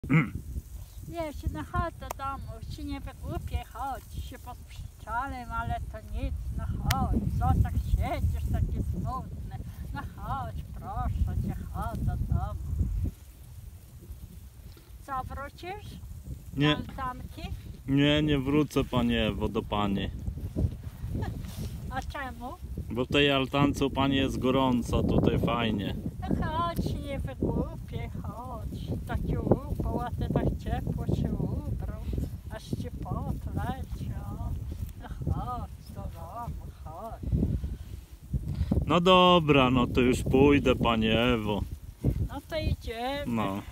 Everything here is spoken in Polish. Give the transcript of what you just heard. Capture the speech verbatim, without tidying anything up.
Wiesz, na chatę domu się nie wygłupię, chodź się pod pszczalem, ale to nic, no chodź, co tak siedzisz taki smutny, no chodź, proszę cię, chodź do domu. Co, wrócisz? Nie, Altanki? nie, nie wrócę Pani Ewo do Pani. A czemu? Bo w tej altance u Pani jest gorąco, tutaj fajnie. No chodź, nie wygłupię, chodź. Taki upał, a ty tak ciepło się ubrał, aż ci pot leciał. No chodź do domu, chodź. No dobra, no to już pójdę Pani Ewo. No to idziemy. No.